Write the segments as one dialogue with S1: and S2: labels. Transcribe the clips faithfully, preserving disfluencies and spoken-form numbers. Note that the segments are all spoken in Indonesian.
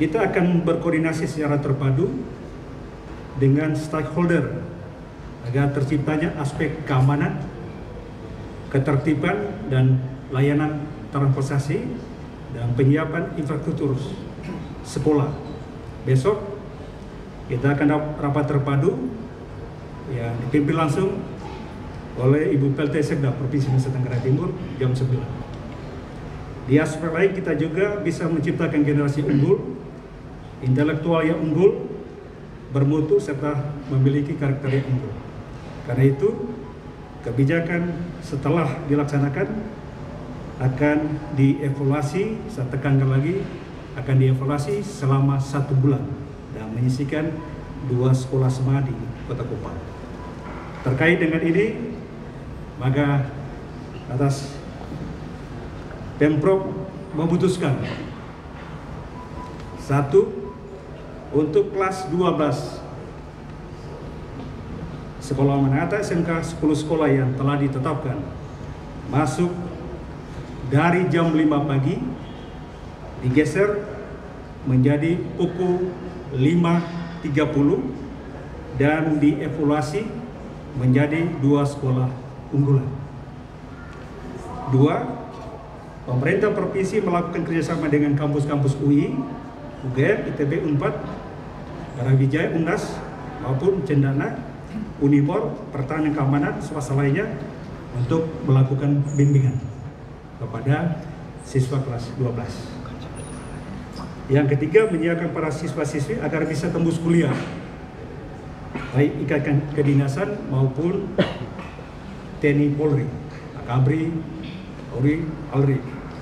S1: kita akan berkoordinasi secara terpadu dengan stakeholder agar terciptanya aspek keamanan, ketertiban, dan layanan transportasi dan penyiapan infrastruktur sekolah. Besok kita akan rapat terpadu yang dipimpin langsung oleh Ibu P L T Sekda Provinsi Nusa Tenggara Timur jam sembilan. Di aspek lain kita juga bisa menciptakan generasi unggul, intelektual yang unggul, bermutu serta memiliki karakter yang unggul. Karena itu kebijakan setelah dilaksanakan akan dievaluasi, saya tekankan lagi, akan dievaluasi selama satu bulan dan menyisikan dua sekolah SMA di Kota Kupang. Terkait dengan ini, maka atas Pemprov memutuskan satu, untuk kelas dua belas sekolah menengah atas S M K, sepuluh sekolah yang telah ditetapkan masuk dari jam lima pagi digeser menjadi pukul lima tiga puluh dan dievaluasi menjadi dua sekolah unggulan. Dua, pemerintah provinsi melakukan kerjasama dengan kampus-kampus U I, U G M, I T B, Unpad, Brawijaya, UNAS, maupun Cendana, Unipor, Pertahanan Keamanan, swasta lainnya untuk melakukan bimbingan kepada siswa kelas dua belas. Yang ketiga, menyiapkan para siswa-siswi agar bisa tembus kuliah, baik ikatan kedinasan maupun T N I Polri, Akabri, Polri, Alri.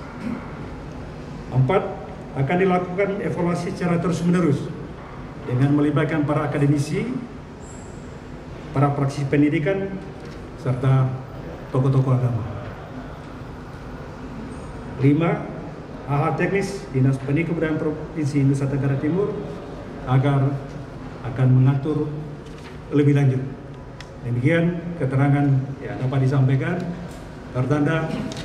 S1: Empat, akan dilakukan evaluasi secara terus-menerus dengan melibatkan para akademisi, para praktisi pendidikan, serta tokoh-tokoh agama. Lima, hal-hal teknis Dinas Pendidikan Kebudayaan Provinsi Nusa Tenggara Timur agar akan mengatur lebih lanjut. Demikian keterangan yang dapat disampaikan. Tertanda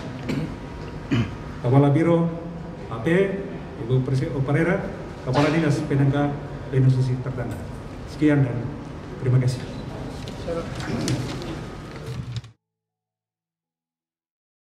S1: Kepala Biro A P, Ibu Presiden Operera, Kepala Dinas Penangga Dinas Sosial tertanda. Sekian dan terima kasih.